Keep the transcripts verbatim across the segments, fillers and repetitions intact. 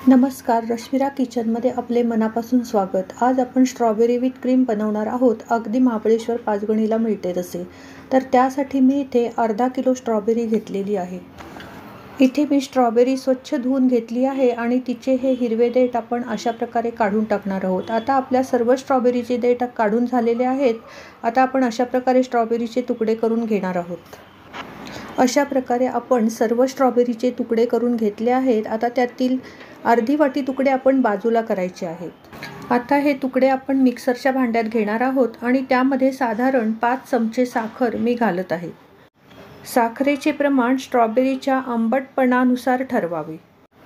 नमस्कार, रश्मिरा किचनमध्ये आपले मनापासून स्वागत। आज आपण स्ट्रॉबेरी विथ क्रीम बनवणार आहोत। अगदी महाबळेश्वर पाचगणीला मिळते तसे। तर त्यासाठी मी इथे अर्धा किलो स्ट्रॉबेरी घेतलेली आहे। इथे मी स्ट्रॉबेरी स्वच्छ धुवून घेतली आहे आणि तिचे हे हिरवे देठ आपण अशा प्रकारे काढून टाकणार आहोत। आता आपल्या सर्व स्ट्रॉबेरीचे देठ काढून झालेले आहेत। आता आपण अशा प्रकारे स्ट्रॉबेरीचे तुकडे करून घेणार आहोत। अशा प्रकारे आपण सर्व स्ट्रॉबेरीचे तुकडे करून घेतले आहेत। आता त्यातील अर्धी वाटी तुकडे आपण बाजूला करायचे आहेत। आता हे तुकडे आपण मिक्सरच्या भांड्यात घेणार आहोत आणि त्यामध्ये साधारण पाच चमचे साखर मी घालत आहे। साखरेचे प्रमाण स्ट्रॉबेरीच्या आंबटपणानुसार ठरवावे।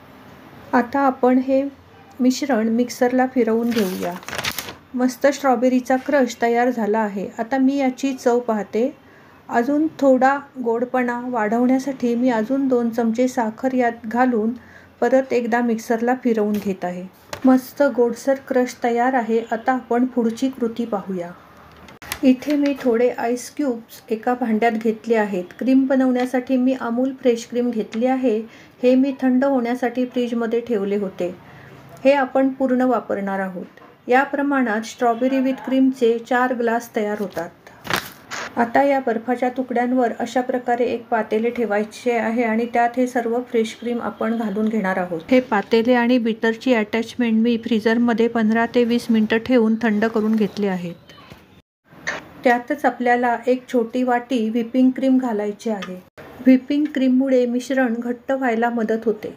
आता आपण हे मिश्रण मिक्सरला फिरवून घेऊया। मस्त स्ट्रॉबेरीचा क्रश तयार झाला आहे। आता मी याची चव पाहते। अजून थोडा गोडपणा वाढवण्यासाठी मी अजून दोन चमचे साखर यात घालून परत एकदा मिक्सरला फिरवून घेत आहे। मस्त गोडसर क्रश तयार आहे। आता आपण पुढची कृती पाहूया। इथे मी थोडे आईस क्यूब्स एका भांड्यात घेतले आहेत। क्रीम बनवण्यासाठी मी अमूल फ्रेश क्रीम घेतली आहे। हे मी थंड होण्यासाठी फ्रीजमध्ये ठेवले होते। हे आपण पूर्ण वापरणार आहोत। या प्रमाणात स्ट्रॉबेरी विथ क्रीमचे चार ग्लास तयार होतात। आता या बर्फाच्या तुकड्यांवर अशा प्रकारे एक पातेले ठेवायचे आहे आणि त्यात हे सर्व फ्रेश क्रीम आपण घालून घेणार आहोत। हे पातेले आणि बीटरची अटॅचमेंट मी फ्रीजरमध्ये पंधरा ते वीस मिनिटं ठेवून थंड करून घेतले आहेत। त्यातच आपल्याला एक छोटी वाटी व्हिपिंग क्रीम घालायची आहे। व्हिपिंग क्रीममुळे मिश्रण घट्ट व्हायला मदत होते।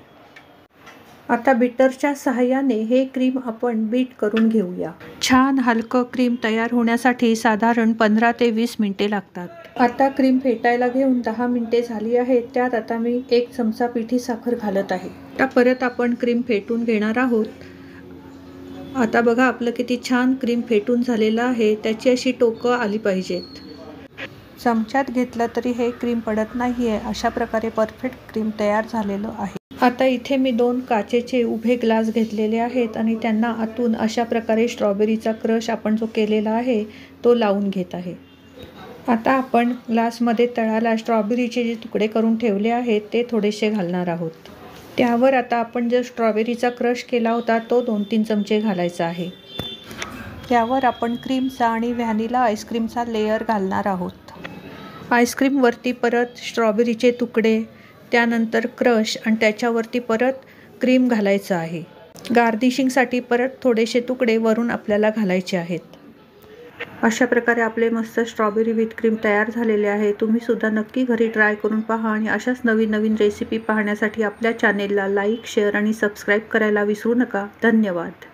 आता बीटरच्या सहाय्याने हे क्रीम आपण बीट करून घेऊया। छान हलकं क्रीम तयार होण्यासाठी साधारण पंधरा ते वीस मिनिटे लागतात। आता क्रीम फेटायला घेऊन दहा मिनिटे झाली आहेत। त्यात आता मी एक चमचा पिठी साखर घालत आहे। आता परत आपण क्रीम फेटून घेणार आहोत। आता बघा आपलं किती छान क्रीम फेटून झालेलं आहे। त्याची अशी टोकं आली पाहिजेत। चमच्यात घेतलं तरी हे क्रीम पडत नाही आहे। अशा प्रकारे परफेक्ट क्रीम तयार झालेलं आहे। आता इथे मी दोन काचेचे उभे ग्लास घेतलेले आहेत आणि त्यांना आतून अशा प्रकारे स्ट्रॉबेरीचा क्रश आपण जो केलेला आहे तो लावून घेत आहे। आता आपण ग्लासमध्ये तळाला स्ट्रॉबेरीचे जे तुकडे करून ठेवले आहेत ते थोडेसे घालणार आहोत। त्यावर आता आपण जो स्ट्रॉबेरीचा क्रश केला होता तो दोन तीन चमचे घालायचा आहे। त्यावर आपण क्रीमचा आणि व्हॅनिला आईस्क्रीमचा लेयर घालणार आहोत। आईस्क्रीमवरती परत स्ट्रॉबेरीचे तुकडे, त्यानंतर क्रश आणि त्याच्यावरती परत क्रीम घालायचं आहे। गार्निशिंगसाठी परत थोडेसे तुकडे वरून आपल्याला घालायचे आहेत। अशा प्रकारे आपले मस्त स्ट्रॉबेरी विथ क्रीम तयार झालेले आहे। तुम्ही सुद्धा नक्की घरी ट्राय करून पहा आणि अशाच नवीन नवीन रेसिपी पाहण्यासाठी आपल्या चॅनेलला लाईक, शेअर आणि सबस्क्राईब करायला विसरू नका। धन्यवाद।